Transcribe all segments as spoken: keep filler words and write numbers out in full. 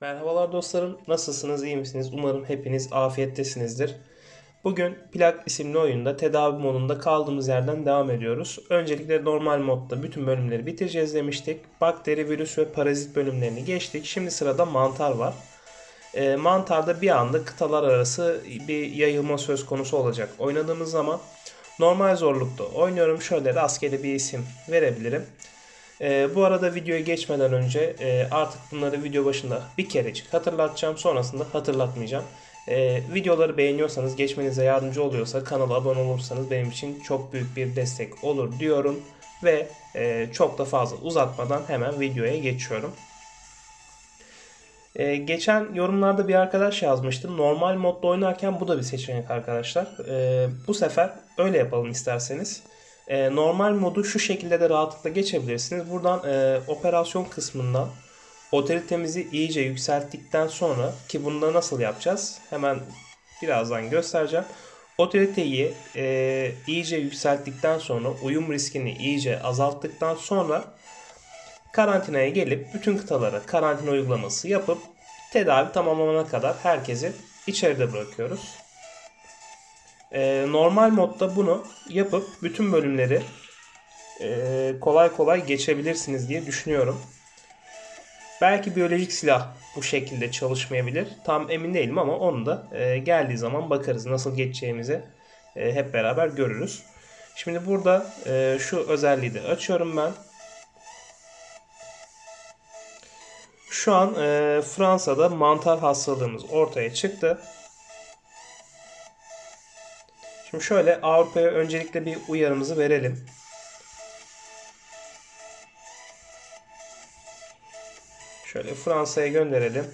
Merhabalar dostlarım, nasılsınız, iyi misiniz? Umarım hepiniz afiyettesinizdir. Bugün Plak isimli oyunda tedavi modunda kaldığımız yerden devam ediyoruz. Öncelikle normal modda bütün bölümleri bitireceğiz demiştik. Bakteri, virüs ve parazit bölümlerini geçtik. Şimdi sırada mantar var. E, mantarda bir anda kıtalar arası bir yayılma söz konusu olacak. Oynadığımız zaman normal zorlukta oynuyorum. Şöyle rastgele bir isim verebilirim. Ee, bu arada videoya geçmeden önce e, artık bunları video başında bir kerecik hatırlatacağım. Sonrasında hatırlatmayacağım. Ee, videoları beğeniyorsanız, geçmenize yardımcı oluyorsa, kanala abone olursanız benim için çok büyük bir destek olur diyorum. Ve e, çok da fazla uzatmadan hemen videoya geçiyorum. Ee, geçen yorumlarda bir arkadaş yazmıştı. Normal modda oynarken bu da bir seçenek arkadaşlar. Ee, bu sefer öyle yapalım isterseniz. Ee, normal modu şu şekilde de rahatlıkla geçebilirsiniz. Buradan e, operasyon kısmından otoritemizi iyice yükselttikten sonra, ki bunu da nasıl yapacağız? Hemen birazdan göstereceğim. Otoriteyi e, iyice yükselttikten sonra, uyum riskini iyice azalttıktan sonra karantinaya gelip bütün kıtalara karantina uygulaması yapıp tedavi tamamlanana kadar herkesi içeride bırakıyoruz. Ee, normal modda bunu yapıp bütün bölümleri e, kolay kolay geçebilirsiniz diye düşünüyorum. Belki biyolojik silah bu şekilde çalışmayabilir. Tam emin değilim ama onu da e, geldiği zaman bakarız. Nasıl geçeceğimizi e, hep beraber görürüz. Şimdi burada e, şu özelliği de açıyorum ben. Şu an e, Fransa'da mantar hastalığımız ortaya çıktı. Şimdi şöyle Avrupa'ya öncelikle bir uyarımızı verelim. Şöyle Fransa'ya gönderelim.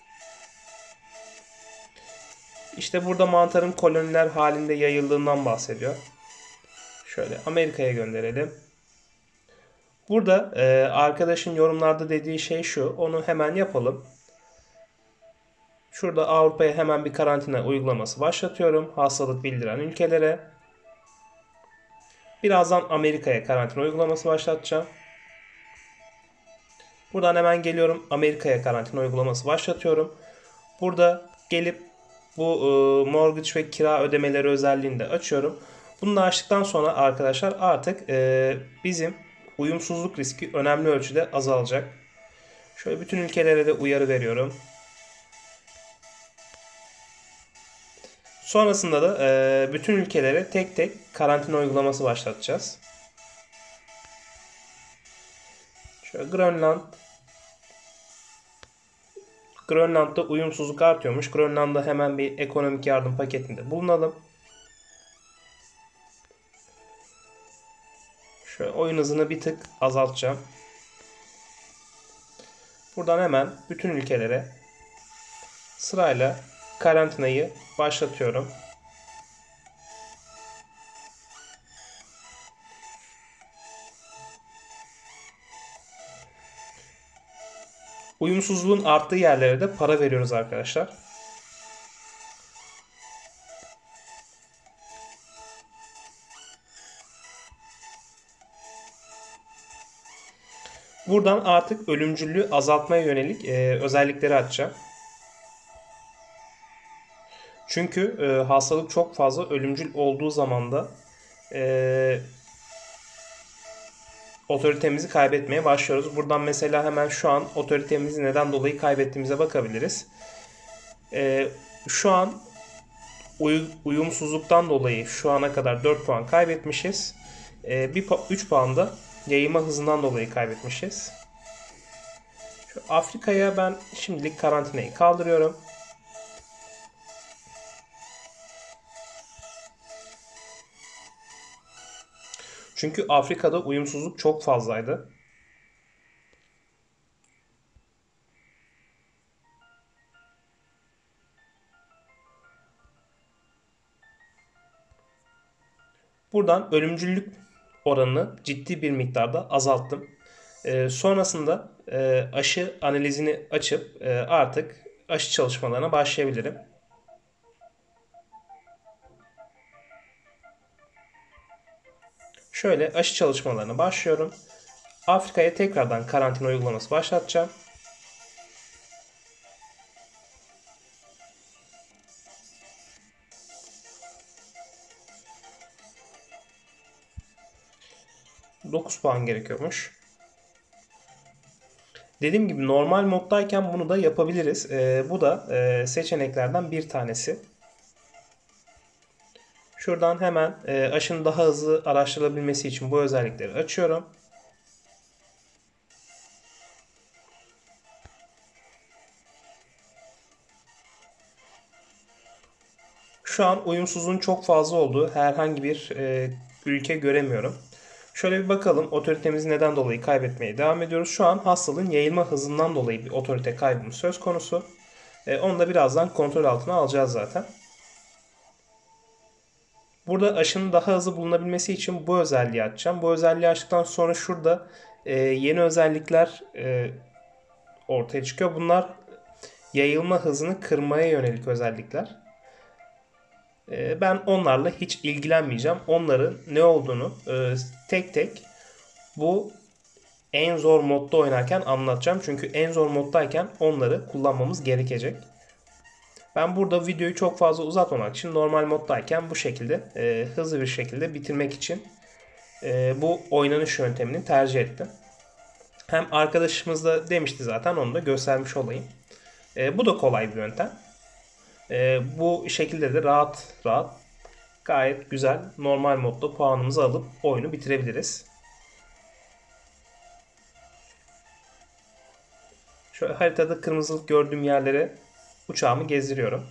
İşte burada mantarın koloniler halinde yayıldığından bahsediyor. Şöyle Amerika'ya gönderelim. Burada e, arkadaşın yorumlarda dediği şey şu. Onu hemen yapalım. Şurada Avrupa'ya hemen bir karantina uygulaması başlatıyorum. Hastalık bildiren ülkelere. Birazdan Amerika'ya karantina uygulaması başlatacağım. Buradan hemen geliyorum. Amerika'ya karantina uygulaması başlatıyorum. Burada gelip bu e, mortgage ve kira ödemeleri özelliğini de açıyorum. Bunu da açtıktan sonra arkadaşlar artık e, bizim uyumsuzluk riski önemli ölçüde azalacak. Şöyle bütün ülkelere de uyarı veriyorum. Sonrasında da e, bütün ülkelere tek tek karantina uygulaması başlatacağız. Şöyle Grönland. Grönland'da uyumsuzluk artıyormuş. Grönland'da hemen bir ekonomik yardım paketinde bulunalım. Şöyle oyun hızını bir tık azaltacağım. Buradan hemen bütün ülkelere sırayla karantinayı başlatıyorum. Uyumsuzluğun arttığı yerlere de para veriyoruz arkadaşlar. Buradan artık ölümcüllüğü azaltmaya yönelik e, özellikleri açacağım. Çünkü e, hastalık çok fazla ölümcül olduğu zaman da e, otoritemizi kaybetmeye başlıyoruz. Buradan mesela hemen şu an otoritemizi neden dolayı kaybettiğimize bakabiliriz. E, şu an uy- uyumsuzluktan dolayı şu ana kadar dört puan kaybetmişiz. E, bir üç puan da yayılma hızından dolayı kaybetmişiz. Şu Afrika'ya ben şimdilik karantinayı kaldırıyorum. Çünkü Afrika'da uyumsuzluk çok fazlaydı. Buradan ölümcüllük oranını ciddi bir miktarda azalttım. Ee, sonrasında e, aşı analizini açıp e, artık aşı çalışmalarına başlayabilirim. Şöyle aşı çalışmalarına başlıyorum. Afrika'ya tekrardan karantina uygulaması başlatacağım. dokuz puan gerekiyormuş. Dediğim gibi normal moddayken bunu da yapabiliriz. Ee, bu da e, seçeneklerden bir tanesi. Şuradan hemen e, aşının daha hızlı araştırılabilmesi için bu özellikleri açıyorum. Şu an uyumsuzluğun çok fazla olduğu herhangi bir e, ülke göremiyorum. Şöyle bir bakalım, otoritemizi neden dolayı kaybetmeye devam ediyoruz. Şu an hastalığın yayılma hızından dolayı bir otorite kaybımız söz konusu. E, onu da birazdan kontrol altına alacağız zaten. Burada aşının daha hızlı bulunabilmesi için bu özelliği açacağım. Bu özelliği açtıktan sonra şurada e, yeni özellikler e, ortaya çıkıyor. Bunlar yayılma hızını kırmaya yönelik özellikler. E, ben onlarla hiç ilgilenmeyeceğim. Onların ne olduğunu e, tek tek bu en zor modda oynarken anlatacağım. Çünkü en zor moddayken onları kullanmamız gerekecek. Ben burada videoyu çok fazla uzatmamak için normal moddayken bu şekilde e, hızlı bir şekilde bitirmek için e, bu oynanış yöntemini tercih ettim. Hem arkadaşımız da demişti zaten, onu da göstermiş olayım. E, bu da kolay bir yöntem. E, bu şekilde de rahat rahat gayet güzel normal modda puanımızı alıp oyunu bitirebiliriz. Şöyle haritada kırmızılık gördüğüm yerlere uçağımı gezdiriyorum.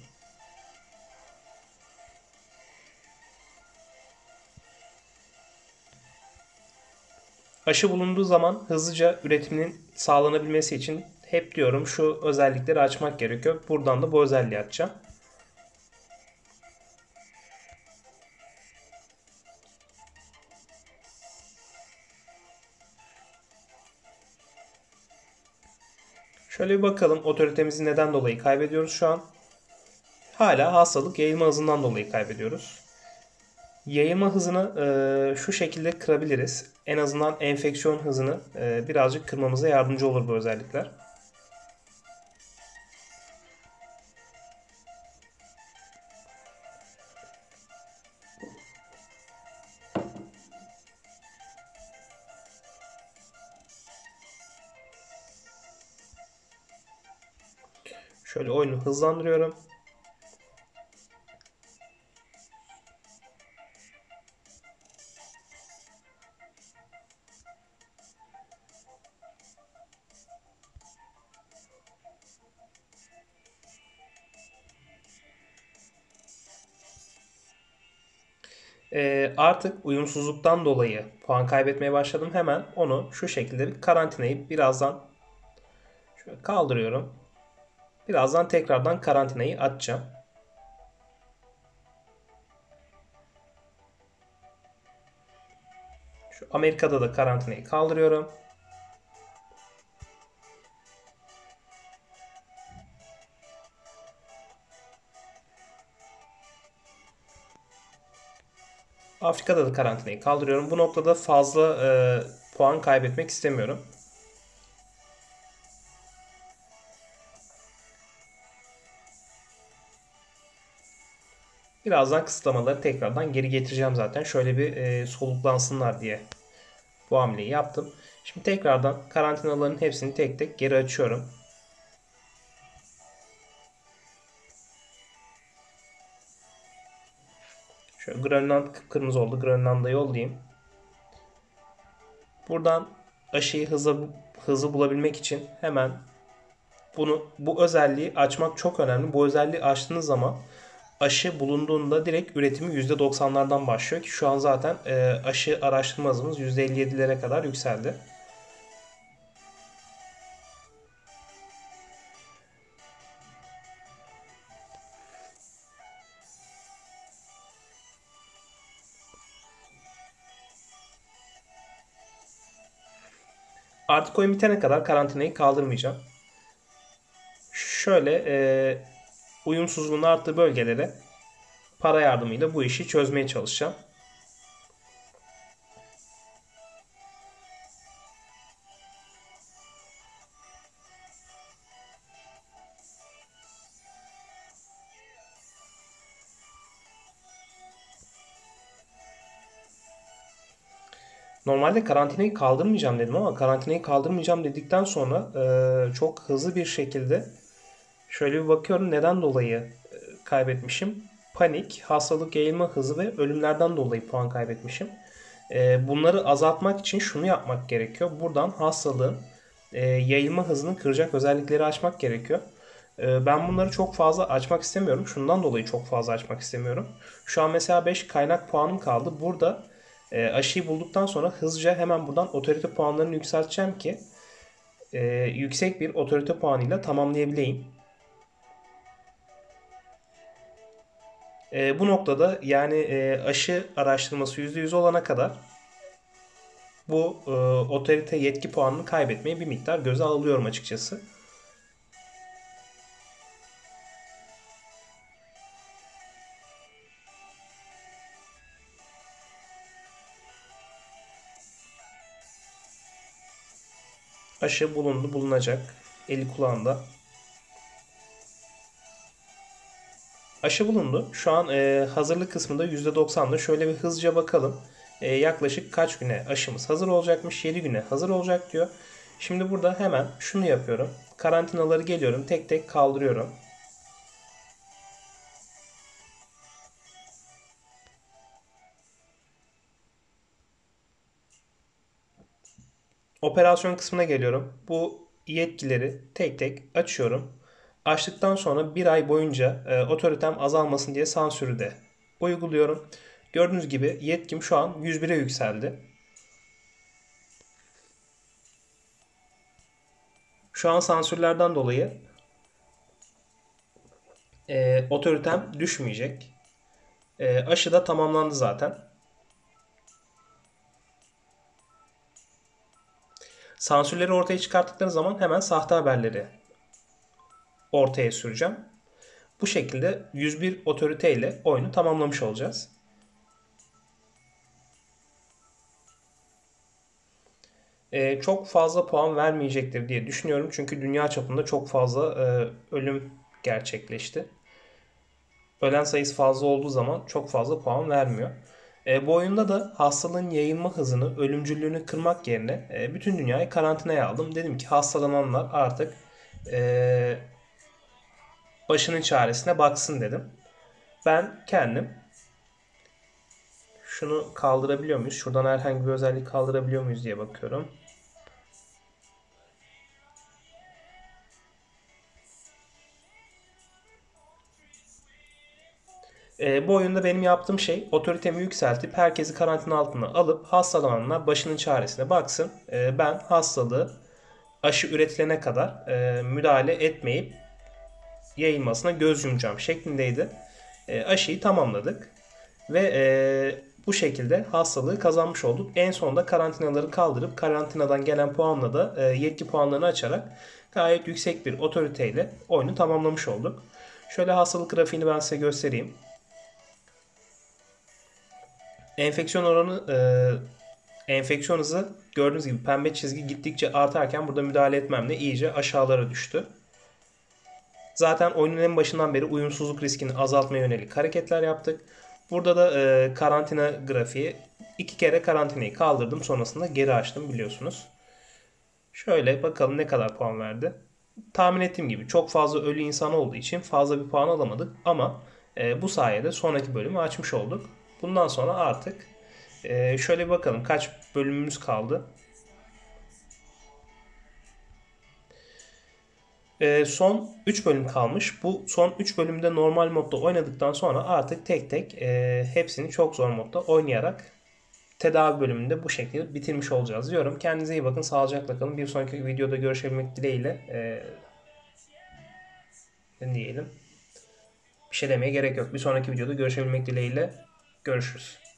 Aşı bulunduğu zaman hızlıca üretiminin sağlanabilmesi için hep diyorum şu özellikleri açmak gerekiyor. Buradan da bu özelliği açacağım. Şöyle bir bakalım otoritemizi neden dolayı kaybediyoruz şu an. Hala hastalık yayılma hızından dolayı kaybediyoruz. Yayılma hızını e, şu şekilde kırabiliriz. En azından enfeksiyon hızını e, birazcık kırmamıza yardımcı olur bu özellikler. Şöyle oyunu hızlandırıyorum. E, artık uyumsuzluktan dolayı puan kaybetmeye başladım. Hemen onu şu şekilde bir karantinayı birazdan şöyle kaldırıyorum. Birazdan tekrardan karantinayı açacağım. Şu Amerika'da da karantinayı kaldırıyorum. Afrika'da da karantinayı kaldırıyorum. Bu noktada fazla e, puan kaybetmek istemiyorum. Birazdan kısıtlamaları tekrardan geri getireceğim zaten. Şöyle bir e, soluklansınlar diye bu hamleyi yaptım. Şimdi tekrardan karantinaların hepsini tek tek geri açıyorum. Şöyle Grönland kıpkırmızı oldu. Grönland'a yollayayım. Buradan aşıyı hızlı, hızlı bulabilmek için hemen bunu bu özelliği açmak çok önemli. Bu özelliği açtığınız zaman aşı bulunduğunda direkt üretimi yüzde doksanlardan başlıyor ki şu an zaten e, aşı araştırma hızımız yüzde elli yedilere kadar yükseldi. Artık oyun bitene kadar karantinayı kaldırmayacağım. Şöyle e, uyumsuzluğun arttığı bölgelere para yardımıyla bu işi çözmeye çalışacağım. Normalde karantinayı kaldırmayacağım dedim ama karantinayı kaldırmayacağım dedikten sonra e, çok hızlı bir şekilde şöyle bir bakıyorum neden dolayı e, kaybetmişim. Panik, hastalık yayılma hızı ve ölümlerden dolayı puan kaybetmişim. E, bunları azaltmak için şunu yapmak gerekiyor. Buradan hastalığın e, yayılma hızını kıracak özellikleri açmak gerekiyor. E, ben bunları çok fazla açmak istemiyorum. Şundan dolayı çok fazla açmak istemiyorum. Şu an mesela beş kaynak puanım kaldı. Burada e, aşıyı bulduktan sonra hızlıca hemen buradan otorite puanlarını yükselteceğim ki e, yüksek bir otorite puanıyla tamamlayabileyim. E, bu noktada yani e, aşı araştırması yüzde yüz olana kadar bu e, otorite yetki puanını kaybetmeyi bir miktar göze alıyorum açıkçası. Aşı bulundu, bulunacak. Eli kulağında. Aşı bulundu. Şu an e, hazırlık kısmında yüzde doksanda. Şöyle bir hızlıca bakalım. E, yaklaşık kaç güne aşımız hazır olacakmış? yedi güne hazır olacak diyor. Şimdi burada hemen şunu yapıyorum. Karantinaları geliyorum. Tek tek kaldırıyorum. Operasyon kısmına geliyorum. Bu yetkileri tek tek açıyorum. Açtıktan sonra bir ay boyunca e, otoritem azalmasın diye sansürü de uyguluyorum. Gördüğünüz gibi yetkim şu an yüz bire yükseldi. Şu an sansürlerden dolayı e, otoritem düşmeyecek. E, aşı da tamamlandı zaten. Sansürleri ortaya çıkarttıkları zaman hemen sahte haberleri ortaya süreceğim. Bu şekilde yüz bir otorite ile oyunu tamamlamış olacağız. e, çok fazla puan vermeyecektir diye düşünüyorum. Çünkü dünya çapında çok fazla e, ölüm gerçekleşti. Ölen sayısı fazla olduğu zaman çok fazla puan vermiyor. E, bu oyunda da hastalığın yayılma hızını, ölümcüllüğünü kırmak yerine e, bütün dünyayı karantinaya aldım. Dedim ki hastalananlar artık e, başının çaresine baksın dedim. Ben kendim şunu kaldırabiliyor muyuz? Şuradan herhangi bir özellik kaldırabiliyor muyuz diye bakıyorum. E, bu oyunda benim yaptığım şey otoritemi yükseltip herkesi karantina altına alıp hastalananlar başının çaresine baksın. E, ben hastalığı aşı üretilene kadar e, müdahale etmeyip yayılmasına göz yumacağım şeklindeydi. E, aşıyı tamamladık ve e, bu şekilde hastalığı kazanmış olduk. En sonunda karantinaları kaldırıp karantinadan gelen puanla da e, yetki puanlarını açarak gayet yüksek bir otoriteyle oyunu tamamlamış olduk. Şöyle hastalık grafiğini ben size göstereyim. Enfeksiyon oranı e, enfeksiyon hızı gördüğünüz gibi pembe çizgi gittikçe artarken burada müdahale etmemle iyice aşağılara düştü. Zaten oyunun en başından beri uyumsuzluk riskini azaltmaya yönelik hareketler yaptık. Burada da e, karantina grafiği. iki kere karantinayı kaldırdım. Sonrasında geri açtım biliyorsunuz. Şöyle bakalım ne kadar puan verdi. Tahmin ettiğim gibi çok fazla ölü insan olduğu için fazla bir puan alamadık. Ama e, bu sayede sonraki bölümü açmış olduk. Bundan sonra artık e, şöyle bir bakalım kaç bölümümüz kaldı. E, son üç bölüm kalmış. Bu son üç bölümde normal modda oynadıktan sonra artık tek tek e, hepsini çok zor modda oynayarak tedavi bölümünde bu şekilde bitirmiş olacağız diyorum. Kendinize iyi bakın. Sağlıcakla kalın. Bir sonraki videoda görüşebilmek dileğiyle e, diyelim. Bir şey demeye gerek yok. Bir sonraki videoda görüşebilmek dileğiyle görüşürüz.